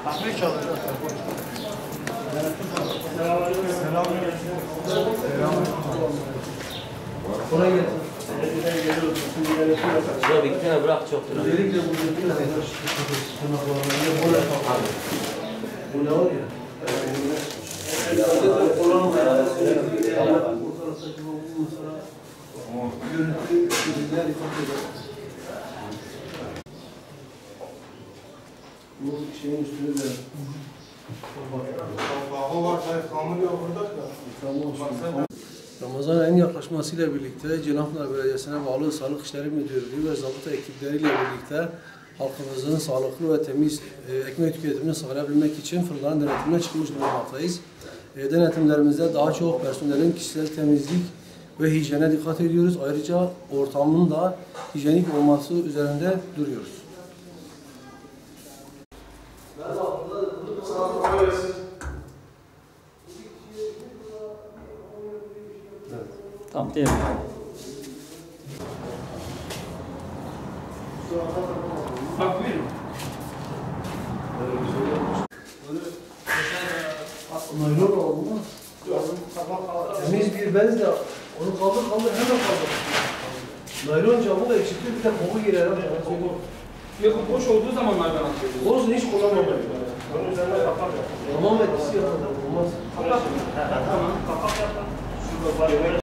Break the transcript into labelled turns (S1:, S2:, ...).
S1: Kapıyı çalacağız.
S2: Kolay gelsin.
S3: Şuraya bir tane bırak çoktur.
S2: Özellikle bu ne var ya? Bu şeyin üstüne de Ramazan ayının yaklaşmasıyla birlikte Ceylanpınar Belediyesi'ne bağlı Sağlık İşleri Müdürlüğü ve zabıta ekipleriyle birlikte halkımızın sağlıklı ve temiz ekmek tüketimini sağlayabilmek için fırınların denetimine çıkmış bulunmaktayız. Denetimlerimizde daha çok personelin kişisel temizlik ve hijyene dikkat ediyoruz. Ayrıca ortamın da hijyenik olması üzerinde duruyoruz.
S3: Tamam değil mi?
S1: Bak buyurun.
S2: Naylon oldu mu? Temiz bir bezle onu kaldır hemen kaldır. Naylon camı da eksiktir, bir de koku girer.
S1: Yok boş olduğu zamanlardan atıyoruz.
S2: Olsun hiç kullanmamayız.
S1: Onun üzerine kapak yap.
S2: Tamam etkisi yapalım. Olmaz.
S1: Tamam kapak yap. Şurada var.